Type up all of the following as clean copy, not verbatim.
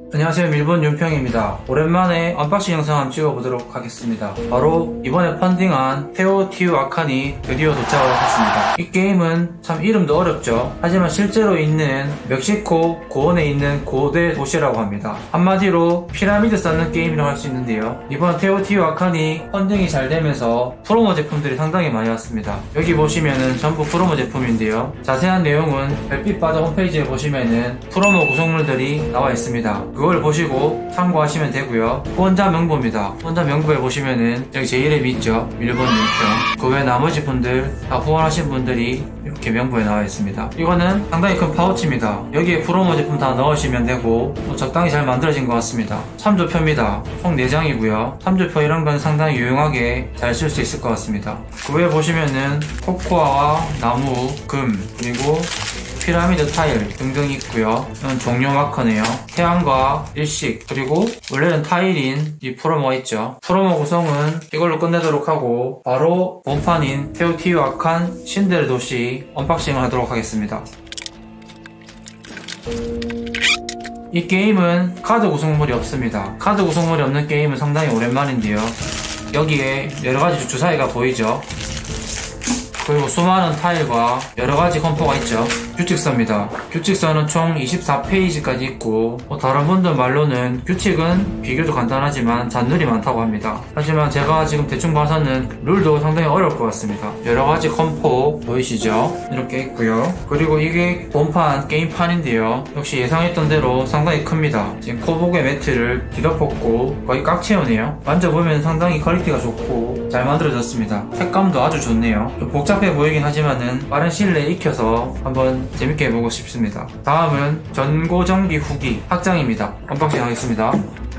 안녕하세요, 밀본 윤평입니다. 오랜만에 언박싱 영상 한번 찍어보도록 하겠습니다. 바로 이번에 펀딩한 테오티우 아칸이 드디어 도착을 했습니다. 이 게임은 참 이름도 어렵죠. 하지만 실제로 있는 멕시코 고원에 있는 고대 도시라고 합니다. 한마디로 피라미드 쌓는 게임이라고 할 수 있는데요. 이번 테오티우 아칸이 펀딩이 잘 되면서 프로모 제품들이 상당히 많이 왔습니다. 여기 보시면은 전부 프로모 제품인데요. 자세한 내용은 별빛 바다 홈페이지에 보시면은 프로모 구성물들이 나와 있습니다. 그걸 보시고 참고하시면 되고요. 후원자 명부입니다. 후원자 명부에 보시면은 여기 제 이름이 있죠. 밀본 윤평. 그 외 나머지 분들 다 후원하신 분들이 이렇게 명부에 나와 있습니다. 이거는 상당히 큰 파우치입니다. 여기에 프로모 제품 다 넣으시면 되고 적당히 잘 만들어진 것 같습니다. 참조표입니다. 총 4장이고요. 참조표 이런 건 상당히 유용하게 잘 쓸 수 있을 것 같습니다. 그 외에 보시면은 코코아와 나무, 금, 그리고 피라미드 타일 등등 있고요. 이건 종료 마커네요. 태양과 일식, 그리고 원래는 타일인 이 프로모가 있죠. 프로모 구성은 이걸로 끝내도록 하고 바로 본판인 테오티우 아칸 신데레 도시 언박싱을 하도록 하겠습니다. 이 게임은 카드 구성물이 없습니다. 카드 구성물이 없는 게임은 상당히 오랜만인데요. 여기에 여러가지 주사위가 보이죠. 그리고 수많은 타일과 여러가지 컴포가 있죠. 규칙서입니다. 규칙서는 총 24페이지까지 있고 다른 분들 말로는 규칙은 비교적 간단하지만 잔늘이 많다고 합니다. 하지만 제가 지금 대충 봐서는 룰도 상당히 어려울 것 같습니다. 여러가지 컴포 보이시죠? 이렇게 있고요. 그리고 이게 본판 게임판인데요. 역시 예상했던 대로 상당히 큽니다. 지금 코복의 매트를 뒤덮었고 거의 꽉 채우네요. 만져보면 상당히 퀄리티가 좋고 잘 만들어졌습니다. 색감도 아주 좋네요. 좀 복잡해 보이긴 하지만은 빠른 시일 내에 익혀서 한번 재밌게 해보고 싶습니다. 다음은 전고정비 후기 확장입니다. 언박싱 하겠습니다.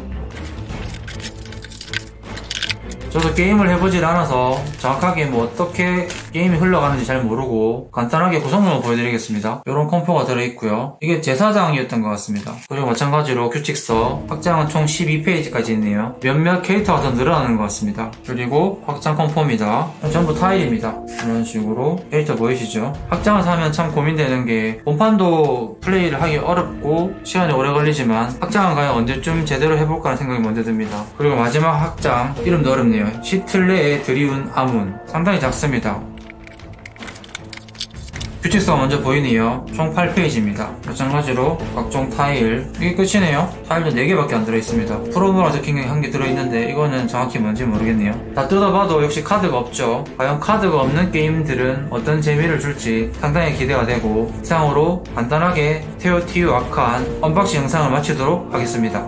저도 게임을 해보질 않아서 정확하게 어떻게 게임이 흘러가는지 잘 모르고 간단하게 구성물만 보여드리겠습니다. 이런 컴포가 들어있고요. 이게 제사장이었던 것 같습니다. 그리고 마찬가지로 규칙서 확장은 총 12페이지까지 있네요. 몇몇 캐릭터가 더 늘어나는 것 같습니다. 그리고 확장 컴포입니다. 전부 타일입니다. 이런 식으로 캐릭터 보이시죠? 확장을 사면 참 고민되는 게 본판도 플레이를 하기 어렵고 시간이 오래 걸리지만 확장은 과연 언제쯤 제대로 해볼까 하는 생각이 먼저 듭니다. 그리고 마지막 확장 이름도 어렵네요. 시틀레의 드리운 아문. 상당히 작습니다. 규칙서가 먼저 보이네요. 총 8페이지입니다. 마찬가지로 각종 타일. 이게 끝이네요. 타일도 4개밖에 안 들어있습니다. 프로모라 적힌 게 1개 들어있는데 이거는 정확히 뭔지 모르겠네요. 다 뜯어봐도 역시 카드가 없죠. 과연 카드가 없는 게임들은 어떤 재미를 줄지 상당히 기대가 되고 이상으로 간단하게 테오티우 아칸 언박싱 영상을 마치도록 하겠습니다.